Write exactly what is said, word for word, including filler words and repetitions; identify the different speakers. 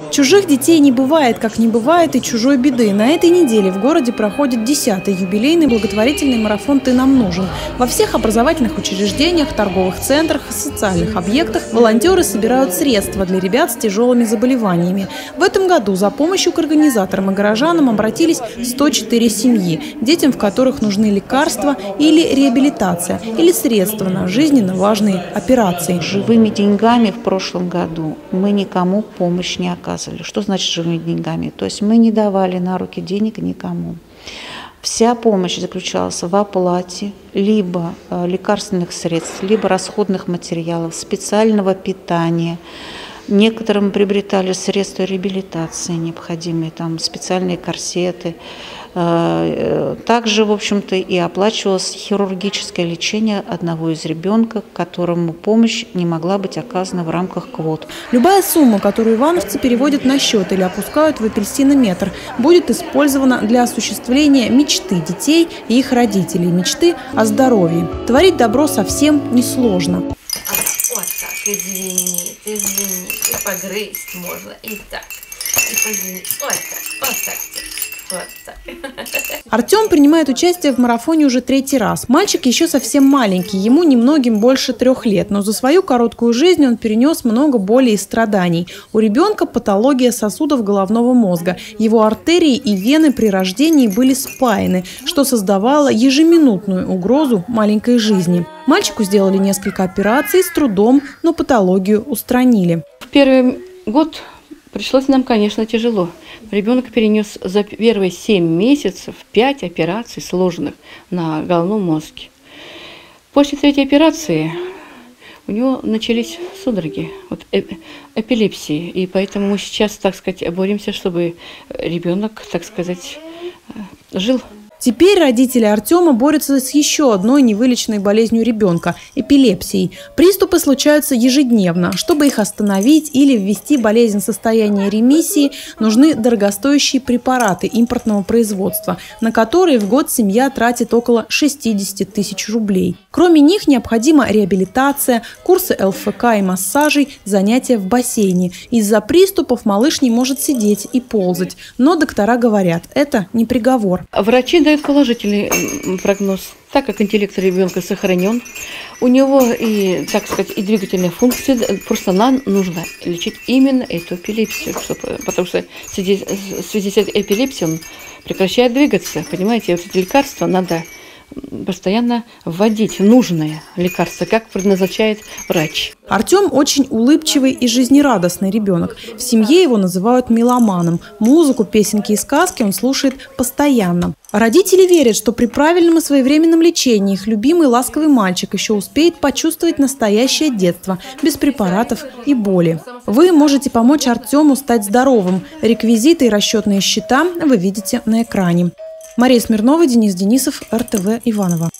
Speaker 1: Чужих детей не бывает, как не бывает и чужой беды. На этой неделе в городе проходит десятый юбилейный благотворительный марафон «Ты нам нужен». Во всех образовательных учреждениях, торговых центрах и социальных объектах волонтеры собирают средства для ребят с тяжелыми заболеваниями. В этом году за помощью к организаторам и горожанам обратились сто четыре семьи, детям, в которых нужны лекарства или реабилитация, или средства на жизненно важные операции.
Speaker 2: Живыми деньгами в прошлом году мы никому помощь не оказывали. Что значит живыми деньгами? То есть мы не давали на руки денег никому. Вся помощь заключалась в оплате либо лекарственных средств, либо расходных материалов, специального питания. Некоторым приобретали средства реабилитации необходимые, там специальные корсеты. Также, в общем-то, и оплачивалось хирургическое лечение одного из ребенка, которому помощь не могла быть оказана в рамках квот.
Speaker 1: Любая сумма, которую ивановцы переводят на счет или опускают в апельсинометр, будет использована для осуществления мечты детей и их родителей, мечты о здоровье. Творить добро совсем несложно.
Speaker 3: Вот так, извини, извини, и погрызть можно, и так, и позвонить, вот так, вот так. Вот так.
Speaker 1: Артем принимает участие в марафоне уже третий раз. Мальчик еще совсем маленький, ему немногим больше трех лет, но за свою короткую жизнь он перенес много боли и страданий. У ребенка патология сосудов головного мозга. Его артерии и вены при рождении были спаяны, что создавало ежеминутную угрозу маленькой жизни. Мальчику сделали несколько операций с трудом, но патологию устранили.
Speaker 4: В первый год пришлось нам, конечно, тяжело. Ребенок перенес за первые семь месяцев пять операций сложных на головном мозге. После третьей операции у него начались судороги, вот, эпилепсии. И поэтому мы сейчас, так сказать, боремся, чтобы ребенок, так сказать, жил.
Speaker 1: Теперь родители Артема борются с еще одной невылеченной болезнью ребенка – эпилепсией. Приступы случаются ежедневно. Чтобы их остановить или ввести болезнь в состояние ремиссии, нужны дорогостоящие препараты импортного производства, на которые в год семья тратит около шестидесяти тысяч рублей. Кроме них необходима реабилитация, курсы эл эф ка и массажей, занятия в бассейне. Из-за приступов малыш не может сидеть и ползать. Но доктора говорят – это не приговор.
Speaker 4: Врачи дают положительный прогноз, так как интеллект ребенка сохранен. У него и, так сказать, и двигательная функция, просто нам нужно лечить именно эту эпилепсию, чтобы, потому что в связи, в связи с этой эпилепсией он прекращает двигаться. Понимаете, вот эти лекарства надо постоянно вводить нужное лекарство, как предназначает врач.
Speaker 1: Артем очень улыбчивый и жизнерадостный ребенок. В семье его называют меломаном. Музыку, песенки и сказки он слушает постоянно. Родители верят, что при правильном и своевременном лечении их любимый ласковый мальчик еще успеет почувствовать настоящее детство, без препаратов и боли. Вы можете помочь Артему стать здоровым. Реквизиты и расчетные счета вы видите на экране. Мария Смирнова, Денис Денисов, эр тэ вэ Иваново.